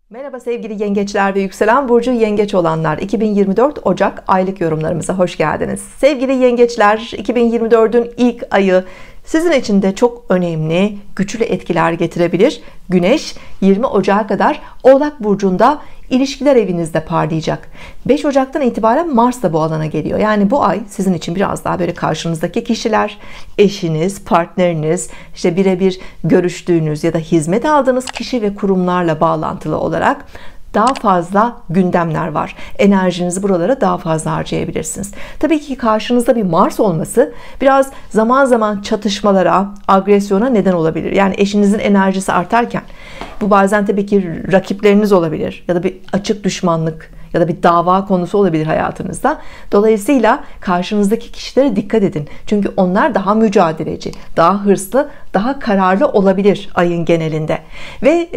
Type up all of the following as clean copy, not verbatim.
Merhaba sevgili yengeçler ve yükselen burcu yengeç olanlar, 2024 Ocak aylık yorumlarımıza hoş geldiniz. Sevgili yengeçler, 2024'ün ilk ayı sizin için de çok önemli, güçlü etkiler getirebilir. Güneş 20 Ocak'a kadar Oğlak burcunda, ilişkiler evinizde parlayacak. 5 Ocak'tan itibaren Mars da bu alana geliyor. Yani bu ay sizin için biraz daha böyle karşınızdaki kişiler, eşiniz, partneriniz, işte birebir görüştüğünüz ya da hizmet aldığınız kişi ve kurumlarla bağlantılı olarak daha fazla gündemler var. Enerjinizi buralara daha fazla harcayabilirsiniz. Tabii ki karşınızda bir Mars olması biraz zaman zaman çatışmalara, agresyona neden olabilir. Yani eşinizin enerjisi artarken bu bazen tabii ki rakipleriniz olabilir ya da bir açık düşmanlık ya da bir dava konusu olabilir hayatınızda. Dolayısıyla karşınızdaki kişilere dikkat edin. Çünkü onlar daha mücadeleci, daha hırslı, daha kararlı olabilir ayın genelinde. Ve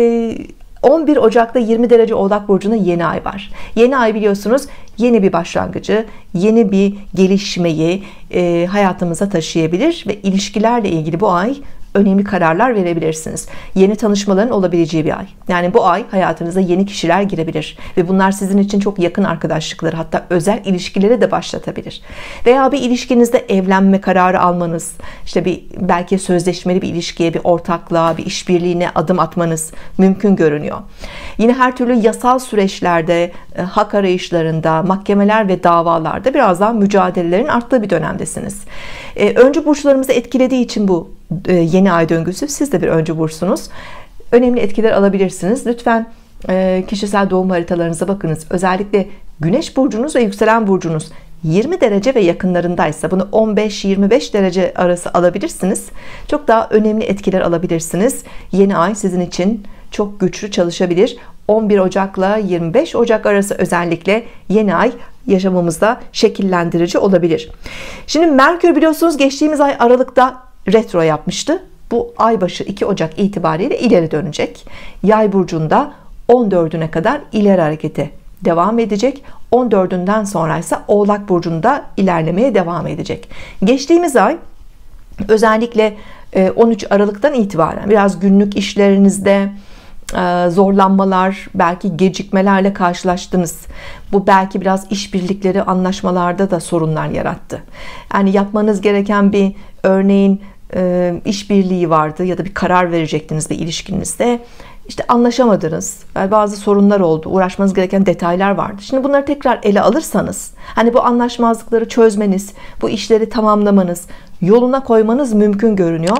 11 Ocak'ta 20 derece Oğlak burcunda yeni ay var. Yeni ay biliyorsunuz yeni bir başlangıcı, yeni bir gelişmeyi hayatımıza taşıyabilir ve ilişkilerle ilgili bu ay önemli kararlar verebilirsiniz. Yeni tanışmaların olabileceği bir ay. Yani bu ay hayatınıza yeni kişiler girebilir ve bunlar sizin için çok yakın arkadaşlıkları, hatta özel ilişkileri de başlatabilir. Veya bir ilişkinizde evlenme kararı almanız, işte belki sözleşmeli bir ilişkiye, bir ortaklığa, bir işbirliğine adım atmanız mümkün görünüyor. Yine her türlü yasal süreçlerde, hak arayışlarında, mahkemeler ve davalarda biraz daha mücadelelerin arttığı bir dönemdesiniz. Öncü burçlarımızı etkilediği için bu yeni ay döngüsü, siz de bir öncü burçsunuz. Önemli etkiler alabilirsiniz. Lütfen kişisel doğum haritalarınıza bakınız. Özellikle Güneş burcunuz ve yükselen burcunuz 20 derece ve yakınlarındaysa bunu 15-25 derece arası alabilirsiniz. Çok daha önemli etkiler alabilirsiniz. Yeni ay sizin için çok güçlü çalışabilir. 11 Ocak'la 25 Ocak arası özellikle yeni ay yaşamımızda şekillendirici olabilir. Şimdi Merkür biliyorsunuz geçtiğimiz ay Aralık'ta retro yapmıştı. Bu ay başı 2 Ocak itibariyle ileri dönecek. Yay burcunda 14'üne kadar ileri hareketi devam edecek. 14'ünden sonra ise Oğlak burcunda ilerlemeye devam edecek. Geçtiğimiz ay özellikle 13 Aralık'tan itibaren biraz günlük işlerinizde zorlanmalar, belki gecikmelerle karşılaştınız. Bu belki biraz işbirlikleri, anlaşmalarda da sorunlar yarattı. Yani yapmanız gereken bir örneğin işbirliği vardı ya da bir karar verecektiniz bir ilişkinizde. İşte anlaşamadınız. Yani bazı sorunlar oldu. Uğraşmanız gereken detaylar vardı. Şimdi bunları tekrar ele alırsanız, hani bu anlaşmazlıkları çözmeniz, bu işleri tamamlamanız, yoluna koymanız mümkün görünüyor.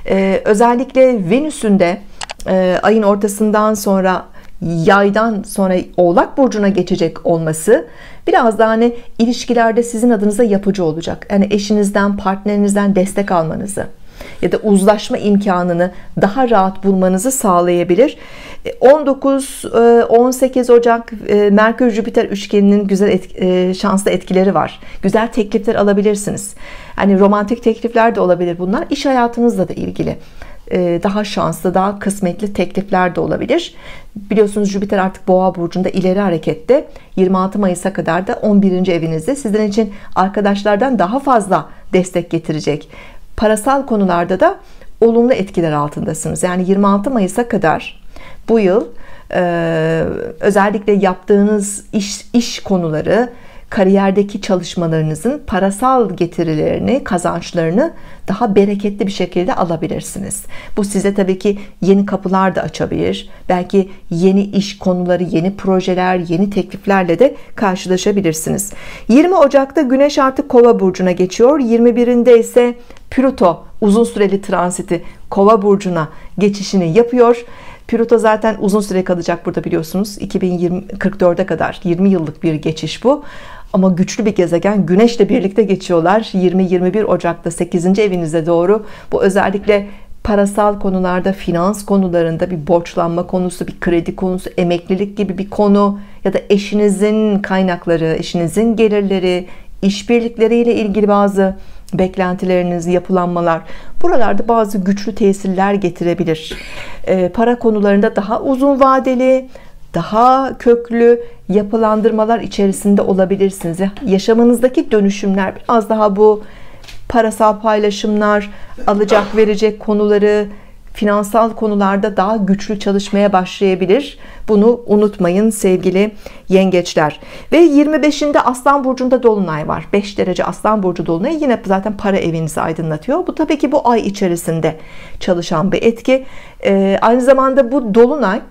Özellikle Venüs'ün de ayın ortasından sonra yaydan sonra Oğlak burcuna geçecek olması biraz daha hani ilişkilerde sizin adınıza yapıcı olacak. Yani eşinizden, partnerinizden destek almanızı ya da uzlaşma imkanını daha rahat bulmanızı sağlayabilir. 19-18 Ocak Merkür Jüpiter üçgeninin güzel şanslı etkileri var. Güzel teklifler alabilirsiniz. Hani romantik teklifler de olabilir bunlar. İş hayatınızla da ilgili daha şanslı, daha kısmetli teklifler de olabilir. Biliyorsunuz Jüpiter artık Boğa burcunda ileri harekette. 26 Mayıs'a kadar da 11. evinizde sizin için arkadaşlardan daha fazla destek getirecek. Parasal konularda da olumlu etkiler altındasınız. Yani 26 Mayıs'a kadar bu yıl özellikle yaptığınız iş konuları, kariyerdeki çalışmalarınızın parasal getirilerini, kazançlarını daha bereketli bir şekilde alabilirsiniz. Bu size tabii ki yeni kapılar da açabilir. Belki yeni iş konuları, yeni projeler, yeni tekliflerle de karşılaşabilirsiniz. 20 Ocak'ta Güneş artık Kova burcuna geçiyor. 21'inde ise Plüto uzun süreli transiti Kova burcuna geçişini yapıyor. Plüto zaten uzun süre kalacak burada biliyorsunuz. 2044'e kadar 20 yıllık bir geçiş bu. Ama güçlü bir gezegen, Güneş'le birlikte geçiyorlar. 20-21 Ocak'ta 8. evinize doğru. Bu özellikle parasal konularda, finans konularında bir borçlanma konusu, bir kredi konusu, emeklilik gibi bir konu ya da eşinizin kaynakları, eşinizin gelirleri, işbirlikleriyle ilgili bazı beklentileriniz, yapılanmalar, buralarda bazı güçlü tesirler getirebilir. Para konularında daha uzun vadeli, daha köklü yapılandırmalar içerisinde olabilirsiniz. Yaşamınızdaki dönüşümler biraz daha bu parasal paylaşımlar, alacak verecek konuları, finansal konularda daha güçlü çalışmaya başlayabilir. Bunu unutmayın sevgili yengeçler. Ve 25'inde Aslan burcunda dolunay var. 5 derece Aslan burcu dolunayı yine zaten para evinizi aydınlatıyor. Bu tabii ki bu ay içerisinde çalışan bir etki. Aynı zamanda bu dolunay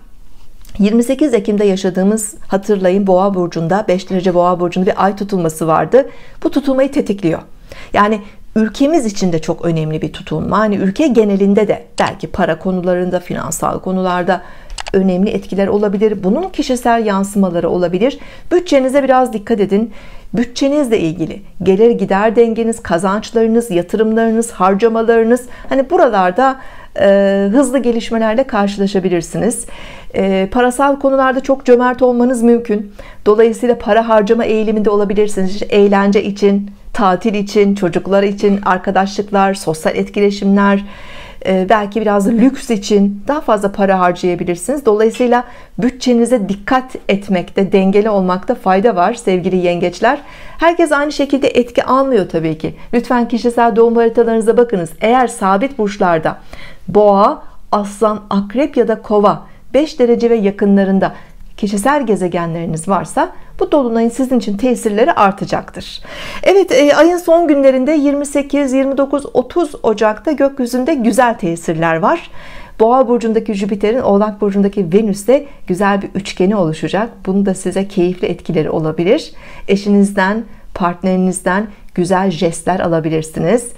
28 Ekim'de yaşadığımız, hatırlayın, Boğa burcunda, 5 derece Boğa burcunda bir ay tutulması vardı. Bu tutulmayı tetikliyor. Yani ülkemiz için de çok önemli bir tutulma. Hani ülke genelinde de belki para konularında, finansal konularda önemli etkiler olabilir. Bunun kişisel yansımaları olabilir. Bütçenize biraz dikkat edin. Bütçenizle ilgili gelir gider dengeniz, kazançlarınız, yatırımlarınız, harcamalarınız, hani buralarda hızlı gelişmelerle karşılaşabilirsiniz. Parasal konularda çok cömert olmanız mümkün. Dolayısıyla para harcama eğiliminde olabilirsiniz. İşte eğlence için, tatil için, çocuklar için, arkadaşlıklar, sosyal etkileşimler, belki biraz lüks için daha fazla para harcayabilirsiniz. Dolayısıyla bütçenize dikkat etmekte, dengeli olmakta fayda var sevgili yengeçler. Herkes aynı şekilde etki almıyor tabii ki. Lütfen kişisel doğum haritalarınıza bakınız. Eğer sabit burçlarda Boğa, Aslan, Akrep ya da Kova 5 derece ve yakınlarında kişisel gezegenleriniz varsa bu dolunayın sizin için tesirleri artacaktır. Evet, ayın son günlerinde 28, 29, 30 Ocak'ta gökyüzünde güzel tesirler var. Boğa burcundaki Jüpiter'in Oğlak burcundaki Venüs'te güzel bir üçgeni oluşacak. Bunun da size keyifli etkileri olabilir. Eşinizden, partnerinizden güzel jestler alabilirsiniz.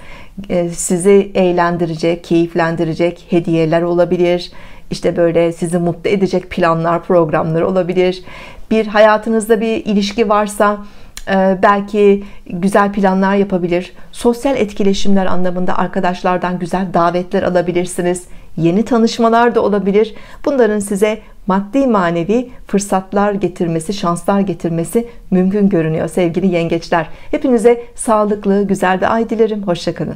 Sizi eğlendirecek, keyiflendirecek hediyeler olabilir. İşte böyle sizi mutlu edecek planlar, programlar olabilir. Bir hayatınızda bir ilişki varsa belki güzel planlar yapabilir. Sosyal etkileşimler anlamında arkadaşlardan güzel davetler alabilirsiniz. Yeni tanışmalar da olabilir. Bunların size maddi manevi fırsatlar getirmesi, şanslar getirmesi mümkün görünüyor sevgili yengeçler. Hepinize sağlıklı, güzel bir ay dilerim. Hoşça kalın.